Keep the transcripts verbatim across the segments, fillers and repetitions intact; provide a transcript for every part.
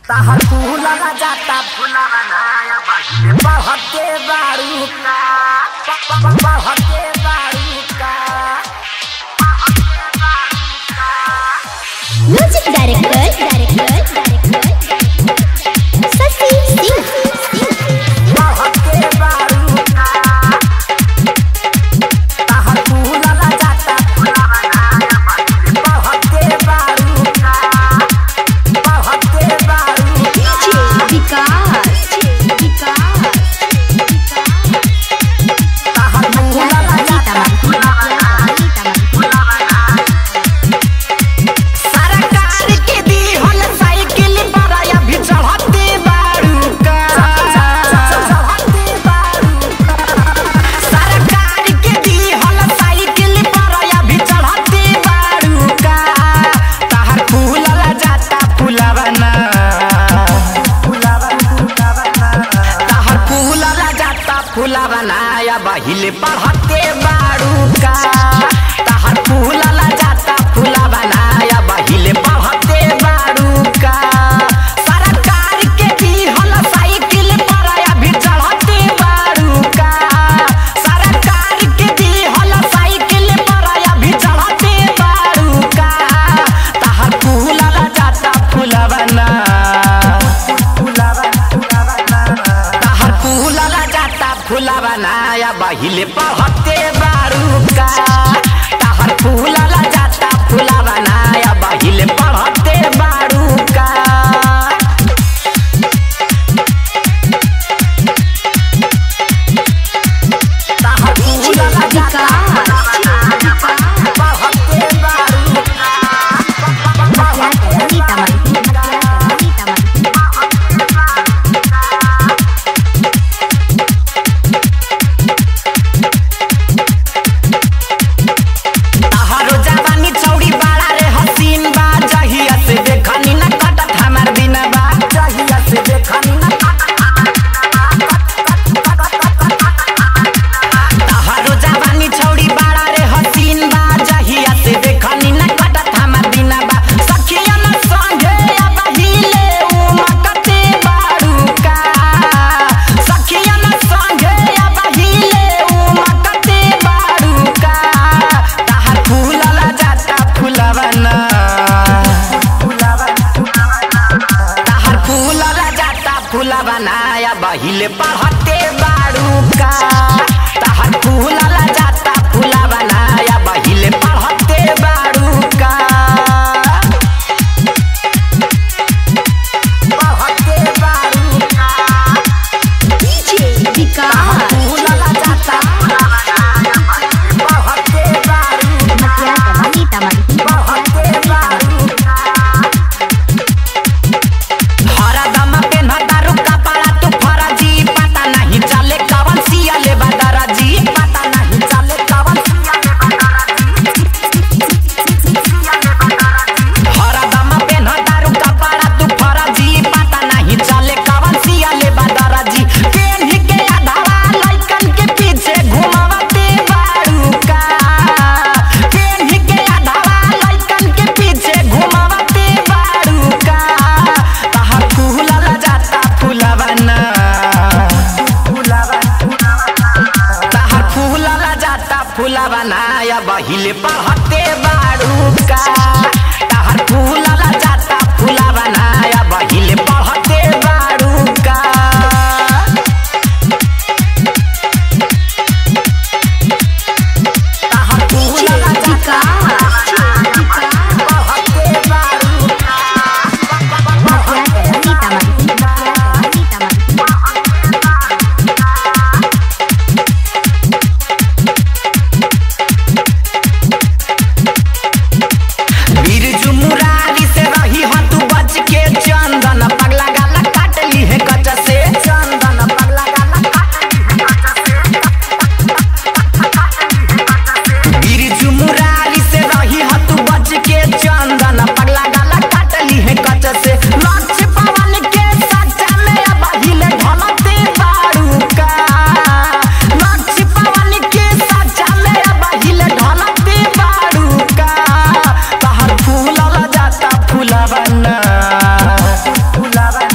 ताहर फूला जाता फूला बनाया बाहिले बहते बारू का बहते बारू का music director director director Shashi Singh बहते बारू का ताहर फूला जाता फूला बनाया बाहिले बहते बारू का बहते बारू विकास विकास ताहर फूला जाता फूला बनाया फूला बनाया सरकार के दी हल साइकिल बराया भी चढ़ते बारू का चढ़ते बारू सरकार के दी हल साइकिल बराया भी चढ़ते बारू का ताहर फूला जाता फूला बना ताहर फूला जाता फूला बनाया बहिले पढ़ते बारू का ताहर फूला जाता फूला बनाया बहिले पढ़ते बारू का सरकार के दी हल साइकिल बराया भी चढ़ते बारू का सरकार के दी हल साइकिल बराया भी चढ़ते बारू का ताहर फूला जाता फूला बना ताहर फूला जाता फूला बनाया बहिले पढ़ते बारू का ताहर फूला जाता फूला बनाया बहिले पढ़ते बारू का ताहर फूला जाता पढ़ते बारू ताहरो जवानी चौड़ी बाड़ा रे हसीन बा जहिया से देखनी न कटत हमार बिना बा जहिया से देखनी न ताहरो जवानी चौड़ी बाड़ा रे हसीन बा जहिया से देखनी न कटत हमार बिना बा सखिया न संगे अब हिले उमकते बारू का सखिया न संगे अब हिले उमकते बारू का ताहर फूला जाता फूला बना ताहर फूला जाता फूला बनाया बहिले पढ़ते बारू का ताहर फूला जाता फूला बनाया बहिले पढ़ते बारू का पढ़ते बारू का विकास फूला जाता फूला बनाया बहिले पढ़ते बारू का पढ़ते बारू का हरदम पेन्हतारू कपड़ा तू फरजी पता नहीं चले कवन सिया ले बदरजी पता नहीं चले कवन सिया ले बदरजी हरदम पेन्हतारू कपड़ा तू फरजी पता नहीं चले कवन सिया ले बदरजी पेन्ही के आधावा लइकन के पीछे घुमावते बारू का पेन्ही के आधावा लइकन के पीछे घुमावते बारू का ताहर फूला जाता फूला बना ताहर फूला जाता फूला बनाया बहिले पढ़ते बारू का ताहर फूला जाता फूला बनाया बहिले पढ़ते बारू का ताहर फूला जाता पढ़ते बारू का बिरजू मुरारी से रही हो तू बच के चंदन पगला गाला काट ली है कच से चंदन पगला गाला काट ली है कच से बिरजू मुरारी से रही हो तू बच के चंदन पगला गाला काट ली है कच से लक्ष्य पवन के सच्चा में अब हिले ढलते बारू का लक्ष्य पवन के सच्चा में अब हिले ढलते बारू का ताहर फूला जाता फूला बना फूला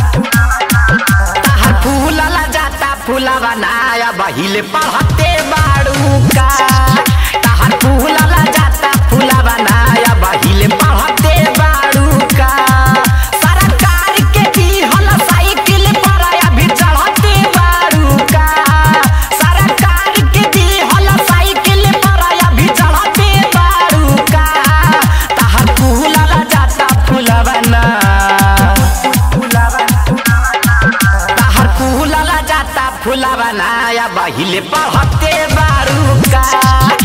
बनाया बहिले पढ़ते बारू का।